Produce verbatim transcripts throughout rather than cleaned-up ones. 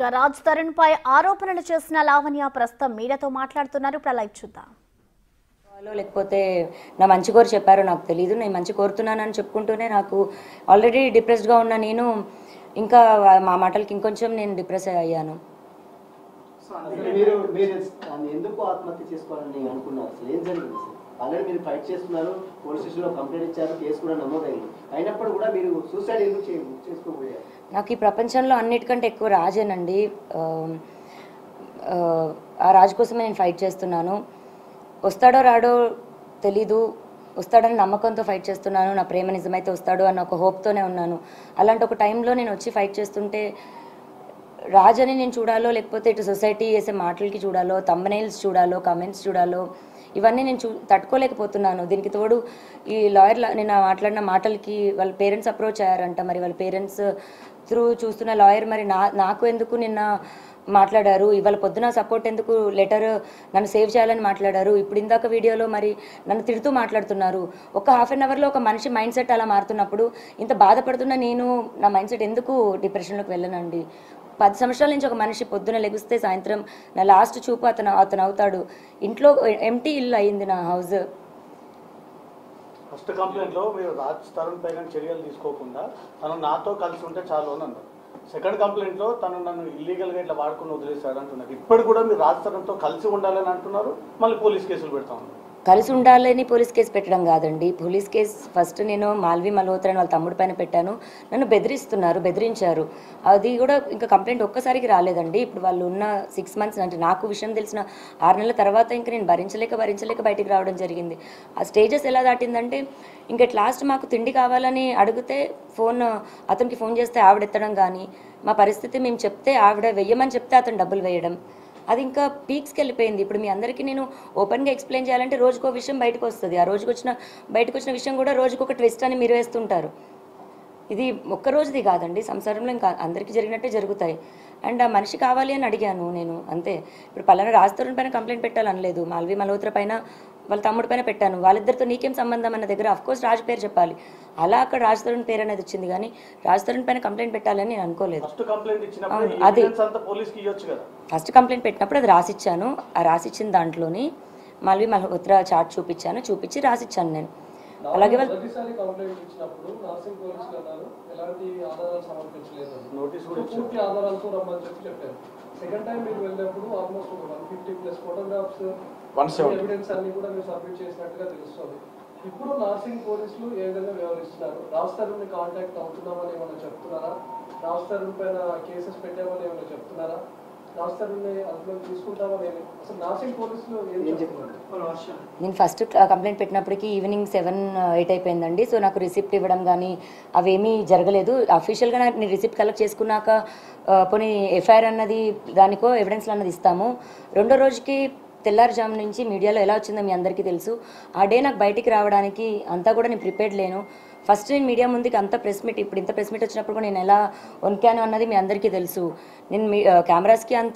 ఇక రాజ్ తరుణ్ పై ఆరోపణలు చేసిన లావణ్య ప్రస్తుతం మీడియాతో మాట్లాడుతున్నారు. ప్రళయ్ చూద్దాం. లేకపోతే నా మంచి కోరు చెప్పారో నాకు తెలియదు. నేను మంచి కోరుతున్నానని చెప్పుకుంటూనే నాకు ఆల్రెడీ డిప్రెస్డ్గా ఉన్న నేను ఇంకా మా మాటలకి ఇంకొంచెం నేను డిప్రెస్ అయ్యాను. ఎందుకు ఆత్మహత్య చేసుకోవాలని అనుకున్నారు? అసలు ఏం జరిగింది? ఆల్రెడీ మీరు ఫైట్ చేస్తున్నారు, పోలీస్ స్టేషన్లో కంప్లైంట్ ఇచ్చారు, కేసు కూడా నమోదైంది. అయినప్పుడు కూడా మీరు సూసైడ్ ఎందుకు చేసుకోబోయారు? నాకు ఈ ప్రపంచంలో అన్నిటికంటే ఎక్కువ రాజేనండి. ఆ రాజు కోసమే నేను ఫైట్ చేస్తున్నాను. వస్తాడో రాడో తెలీదు, వస్తాడని నమ్మకంతో ఫైట్ చేస్తున్నాను. నా ప్రేమ నిజమైతే వస్తాడు అన్న ఒక హోప్తోనే ఉన్నాను. అలాంటి ఒక టైంలో నేను వచ్చి ఫైట్ చేస్తుంటే రాజని నేను చూడాలో, లేకపోతే ఇటు సొసైటీ చేసే మాటలకి చూడాలో, థంబ్నెయిల్స్ చూడాలో, కమెంట్స్ చూడాలో, ఇవన్నీ నేను చూ తట్టుకోలేకపోతున్నాను. దీనికి తోడు ఈ లాయర్ నేను మాట్లాడిన మాటలకి వాళ్ళ పేరెంట్స్ అప్రోచ్ అయ్యారంట. మరి వాళ్ళ పేరెంట్స్ త్రూ చూస్తున్న లాయర్ మరి నా నాకు ఎందుకు నిన్న మాట్లాడారు, ఇవాళ పొద్దున సపోర్ట్ ఎందుకు లెటర్ నన్ను సేవ్ చేయాలని మాట్లాడారు, ఇప్పుడు ఇందాక వీడియోలో మరి నన్ను తిడుతూ మాట్లాడుతున్నారు. ఒక హాఫ్ అన్ అవర్లో ఒక మనిషి మైండ్ సెట్ అలా మారుతున్నప్పుడు ఇంత బాధపడుతున్న నేను నా మైండ్ సెట్ ఎందుకు డిప్రెషన్లోకి వెళ్ళనండి? పది సంవత్సరాల నుంచి ఒక మనిషి పొద్దున లెగిస్తే సాయంత్రం నా లాస్ట్ చూపు అతను అతను అవుతాడు. ఇంట్లో ఎంటీ ఇల్లు అయింది నా హౌస్. ఫస్ట్ కంప్లైంట్లో మీరు రాజ్ తరుణ్ పైన చర్యలు తీసుకోకుండా తను నాతో కలిసి ఉంటే చాలు అని అన్నారు. సెకండ్ కంప్లైంట్లో తను నన్ను ఇల్లీగల్గా ఇట్లా వాడుకుని వదిలేశాడు అంటున్నారు. ఇప్పుడు కూడా మీరు రాజ్ తరుణ్తో కలిసి ఉండాలని అంటున్నారు, మళ్ళీ పోలీస్ కేసులు పెడతా ఉన్నారు. కలిసి ఉండాలని పోలీస్ కేసు పెట్టడం కాదండి. పోలీస్ కేసు ఫస్ట్ నేను మాల్వి మల్హోత్రా వాళ్ళ తమ్ముడి పైన పెట్టాను. నన్ను బెదిరిస్తున్నారు, బెదిరించారు. అది కూడా ఇంకా కంప్లైంట్ ఒక్కసారికి రాలేదండి. ఇప్పుడు వాళ్ళు ఉన్న సిక్స్ మంత్స్ అంటే నాకు విషయం తెలిసిన ఆరు నెలల తర్వాత ఇంకా నేను భరించలేక భరించలేక బయటికి రావడం జరిగింది. ఆ స్టేజెస్ ఎలా దాటిందంటే ఇంకా లాస్ట్ మాకు తిండి కావాలని అడిగితే ఫోన్ అతనికి ఫోన్ చేస్తే ఆవిడ ఎత్తడం కానీ, మా పరిస్థితి మేము చెప్తే ఆవిడ వెయ్యమని చెప్తే అతను డబ్బులు వేయడం, అది ఇంకా పీక్స్కి వెళ్ళిపోయింది. ఇప్పుడు మీ అందరికీ నేను ఓపెన్గా ఎక్స్ప్లెయిన్ చేయాలంటే రోజుకో విషయం బయటకు వస్తుంది. ఆ రోజుకు వచ్చిన బయటకు వచ్చిన విషయం కూడా రోజుకు ఒక ట్విస్ట్ అని మీరు వేస్తుంటారు. ఇది ఒక్క రోజుది కాదండి, సంసారంలో ఇంకా అందరికీ జరిగినట్టే జరుగుతాయి. అండ్ ఆ మనిషి కావాలి అని అడిగాను నేను, అంతే. ఇప్పుడు పలానా రాజ్ తరుణ్ పైన కంప్లైంట్ పెట్టాలనలేదు, మాల్వి మల్హోత్రా పైన వాళ్ళ తమ్ముడి పైన పెట్టాను. వాళ్ళిద్దరితో నీకేం సంబంధం అన్న దగ్గర అఫ్కోర్స్ రాజ్ పేరు చెప్పాలి. అలా అక్కడ రాజ్ తరుణ్ పేరు అనేది వచ్చింది, కానీ రాజ్ తరుణ్ పైన కంప్లైంట్ పెట్టాలని నేను అనుకోలేదు. అది ఫస్ట్ కంప్లైంట్ పెట్టినప్పుడు అది రాసిచ్చాను. ఆ రాసిచ్చిన దాంట్లోని మాల్వి మల్హోత్రా చార్ట్ చూపించాను, చూపించి రాసిచ్చాను నేను. అలాగే సెకండ్ టైం మీరు వెళ్ళినప్పుడు almost one fifty plus photographs evidence అన్ని కూడా మీరు సబ్మిట్ చేసినట్టుగా తెలుస్తుంది. ఇప్పుడు నార్సింగ్ పోలీసులు ఏ విధంగా వ్యవహరిస్తున్నారు? రాజ్ తరుణ్ కాంటాక్ట్ అవుతున్నామని ఏమైనా చెప్తున్నారా? రాజ్ తరుణ్ పైన కేసెస్ పెట్టామని ఏమైనా చెప్తున్నారా? రాజ్ తరుణ్ అందులో తీసుకుంటామని అసలు నార్సింగ్ పోలీసులు ఏం చెప్తున్నారు? నేను ఫస్ట్ కంప్లైంట్ పెట్టినప్పటికీ ఈవినింగ్ సెవెన్ ఎయిట్ అయిపోయిందండి. సో నాకు రిసిప్ట్ ఇవ్వడం కానీ అవేమీ జరగలేదు. అఫీషియల్గా నేను రిసిప్ట్ కలెక్ట్ చేసుకున్నాక పోనీ ఎఫ్ఐఆర్ అన్నది దానికో ఎవిడెన్స్లు అన్నది ఇస్తాము. రెండో రోజుకి తెల్లారుజాము నుంచి మీడియాలో ఎలా వచ్చిందో మీ అందరికీ తెలుసు. ఆ డే నాకు బయటికి రావడానికి అంతా కూడా నేను ప్రిపేర్డ్ లేను. ఫస్ట్ నేను మీడియా ముందుకి అంత ప్రెస్ మీట్, ఇప్పుడు ఇంత ప్రెస్ మీట్ వచ్చినప్పుడు కూడా నేను ఎలా వణికాను అన్నది మీ అందరికీ తెలుసు. నేను మీ కెమెరాస్కి అంత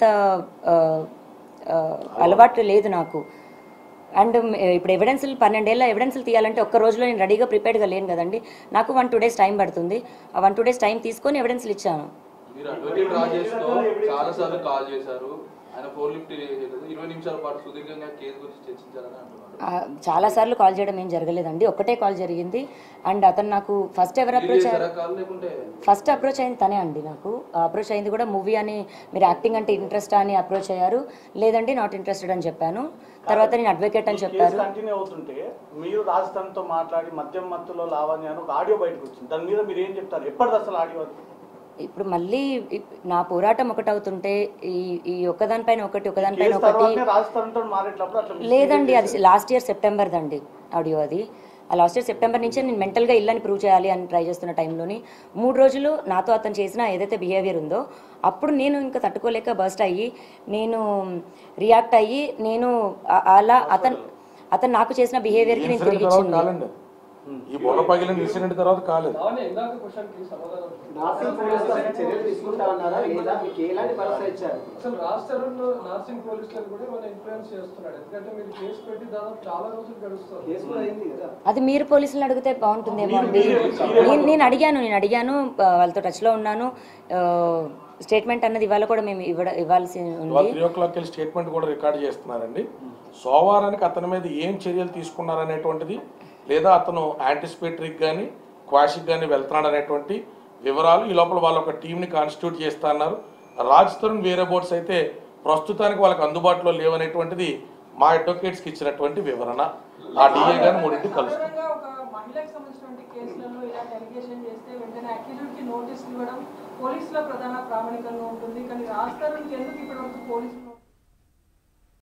అలవాటు లేదు నాకు. అండ్ ఇప్పుడు ఎవిడెన్స్లు పన్నెండేళ్ళ ఎవిడెన్స్లు తీయాలంటే ఒక్క రోజులో నేను రెడీగా ప్రిపేర్డ్గా లేను కదండి. నాకు వన్ టూ డేస్ టైం పడుతుంది. ఆ వన్ టూ డేస్ టైం తీసుకొని ఎవిడెన్స్లు ఇచ్చాను. మీరు అడ్వకేట్ రాజేష్తో చాలాసార్లు కాల్ చేశారు, ఆయన ఫోన్ లిఫ్ట్ చేయలేదు. ఇరవై నిమిషాల పాటు సుదీర్ఘంగా కేసు గురించి చర్చించాలని అంటున్నారు. చాలాసార్లు కాల్ చేయడం ఏం జరగలేదండి, ఒక్కటే కాల్ జరిగింది. అండ్ అతను నాకు ఫస్ట్ ఎవరు అప్రోచ్ ఫస్ట్ అప్రోచ్ అయింది తనే అండి. నాకు అప్రోచ్ అయింది కూడా మూవీ అని, మీరు యాక్టింగ్ అంటే ఇంట్రెస్ట్ అని అప్రోచ్ అయ్యారు. లేదండి నాట్ ఇంట్రెస్టెడ్ అని చెప్పాను. తర్వాత నేను అడ్వకేట్ అని చెప్పారు. కంటిన్యూ అవుతుంటే మీరు రాజ్ తరుణ్తో మాట్లాడి మద్యం మత్తులో లావణ్య అని ఒక ఆడియో బయటకు వచ్చింది. దాని మీద మీరు ఏం చెప్తారు? ఎప్పటిది అసలు ఆడియో? ఇప్పుడు మళ్ళీ నా పోరాటం ఒకటి అవుతుంటే ఈ ఈ ఒక్కదానిపైన ఒకటి ఒకదానిపైన ఒకటి లేదండి. అది లాస్ట్ ఇయర్ సెప్టెంబర్ దండి ఆడియో. అది ఆ లాస్ట్ ఇయర్ సెప్టెంబర్ నుంచే నేను మెంటల్గా ఇల్లని ప్రూవ్ చేయాలి అని ట్రై చేస్తున్న టైంలోని మూడు రోజులు నాతో అతను చేసిన ఏదైతే బిహేవియర్ ఉందో అప్పుడు నేను ఇంకా తట్టుకోలేక బర్స్ట్ అయ్యి నేను రియాక్ట్ అయ్యి నేను అలా అతను అతను నాకు చేసిన బిహేవియర్కి నేను తిరిగి ఇచ్చింది. ఈ బోల పగిలిన ఇన్సిడెంట్ తర్వాత కాలేదు. అది మీరు పోలీసులు అడిగితే బాగుంటుందేమో అండి. నేను అడిగాను నేను అడిగాను వాళ్ళతో టచ్లో ఉన్నాను. స్టేట్మెంట్ అన్నది ఇవాళ కూడా మేము ఇవ్వడ ఇవ్వాల్సి ఇవాళ ఉంది. త్రీ ఓ క్లాక్ వెళ్ళి స్టేట్మెంట్ కూడా రికార్డ్ చేస్తున్నారండి. సోమవారానికి అతని మీద ఏం చర్యలు తీసుకున్నారనేటువంటిది, లేదా అతను యాంటిసిపేటరీకి కానీ క్వాషిక్ కానీ వెళ్తున్నాడు అనేటువంటి వివరాలు ఈ లోపల వాళ్ళ ఒక టీంని కాన్స్టిట్యూట్ చేస్తా అన్నారు. రాజ్ తరుణ్ వేరే బోర్డ్స్ అయితే ప్రస్తుతానికి వాళ్ళకి అందుబాటులో లేవనేటువంటిది మా అడ్వకేట్స్కి ఇచ్చినటువంటి వివరణ. ఆ డిఏ గారు మూడింటికి కలుస్తుంది. ఒక మహిళకు సంబంధించినటువంటి కేసులలో ఇలాంటి అలిగేషన్ చేస్తే వెంటనే అక్యూజ్డ్కి నోటీసులు ఇవ్వడం పోలీసుల ప్రధాన ప్రామాణికంగా ఉంటుంది. కానీ రాజ్ తరుణ్కి ఎందుకు ఇప్పటివరకు పోలీసులు